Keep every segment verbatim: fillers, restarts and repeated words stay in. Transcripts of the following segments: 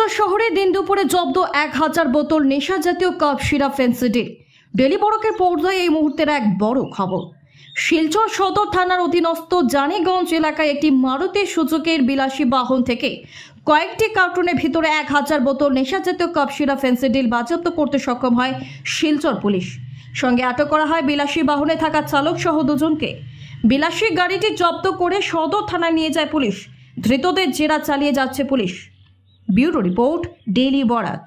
শিলচর শহরে দিন দুপুরে জব্দ এক হাজার বোতল নেশা জাতীয় কাপ সিরাপ ফেন্সিডিল। ডেলি বড়কের পর্দায় এই মুহূর্তের এক বড় খবর। শিলচর সদর থানার অধীনস্থ জানিগঞ্জ এলাকায় একটি মারুতি সুজুকির বিলাসী বাহন থেকে কয়েকটি কার্টুনের ভিতরে এক হাজার বোতল নেশা জাতীয় কাপ সিরাপ ফেন্সিডিল বাজেয়াপ্ত করতে সক্ষম হয় শিলচর পুলিশ। সঙ্গে আটক করা হয় বিলাসী বাহনে থাকা চালক সহ দুজনকে। বিলাসী গাড়িটি জব্দ করে সদর থানায় নিয়ে যায় পুলিশ। ধৃতদের জেরা চালিয়ে যাচ্ছে police. Bureau report daily Barak.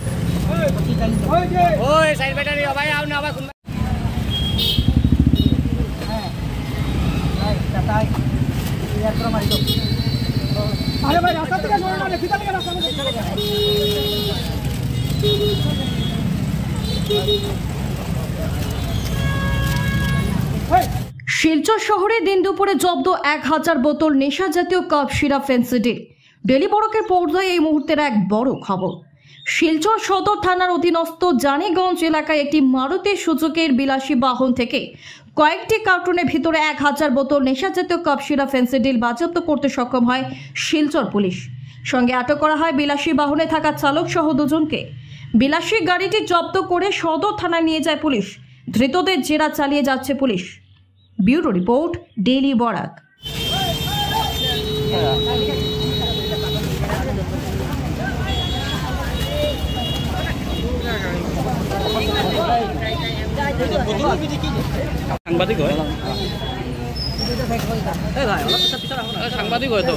Silchar শহরে দিন দুপুরে জব্দ এক হাজার বোতল নেশা জাতীয় কাপ সিরাপ ফেন্সিডিল। ডেলি বড়কের পর্দায় এই মুহূর্তের এক বড় খবর। শিলচর সদর থানার অধীনস্থ জানিগঞ্জ এলাকায় একটি মারুতি সুজুকির বিলাসী বাহন থেকে কয়েকটি কার্টুনের ভিতরে এক হাজার বোতল নেশা জাতীয় কাপ সিরাপ ফেন্সিডিল বাজেয়াপ্ত করতে সক্ষম হয় শিলচর পুলিশ। সঙ্গে আটক করা হয় বিলাসী বাহনে থাকা চালক সহ দুজনকে। বিলাসী গাড়িটি জব্দ করে সদর থানায় নিয়ে যায় পুলিশ। ধৃতদের জেরা চালিয়ে যাচ্ছে police. Bureau report daily Barak. সাংবাদিক হয় সাংবাদিক হয় তো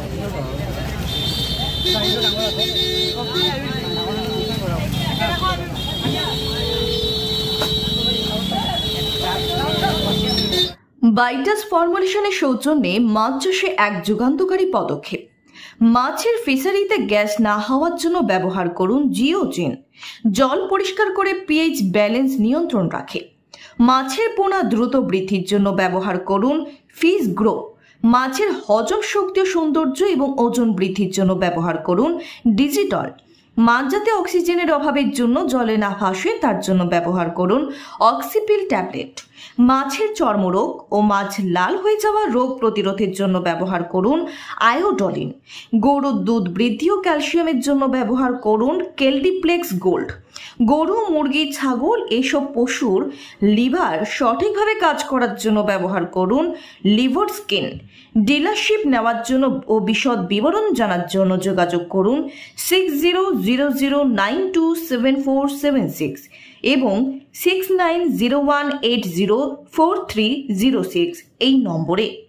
বাইটাস ফর্মুলেশনের সৌজন্যে মাছ চাষে এক যুগান্তকারী পদক্ষেপ। মাছের ফিশারিতে গ্যাস না হওয়ার জন্য ব্যবহার করুন জিওজিন। জল পরিষ্কার করে পিএইচ ব্যালেন্স নিয়ন্ত্রণ রাখে। মাছের পোনা দ্রুত বৃদ্ধির জন্য ব্যবহার করুন ফিশ গ্রো। মাছের হজম শক্তি ও সৌন্দর্য এবং ওজন বৃদ্ধির জন্য ব্যবহার করুন ডিজিটল। মাছ যাতে অক্সিজেনের অভাবের জন্য জলে না ভাসে তার জন্য ব্যবহার করুন অক্সিপিল ট্যাবলেট। মাছের চর্মরোগ ও মাছ লাল হয়ে যাওয়া রোগ প্রতিরোধের জন্য ব্যবহার করুন আয়োডলিন। গরুর দুধ বৃদ্ধি ও ক্যালসিয়ামের জন্য ব্যবহার করুন কেলডিপ্লেক্স গোল্ড। গরু, মুরগি, ছাগল এসব পশুর লিভার সঠিকভাবে কাজ করার জন্য ব্যবহার করুন লিভার স্কিন। ডিলারশিপ নেওয়ার জন্য ও বিশদ বিবরণ জানার জন্য যোগাযোগ করুন six zero zero zero nine two seven four seven six এবং six nine zero one eight zero four three zero six এই নম্বরে।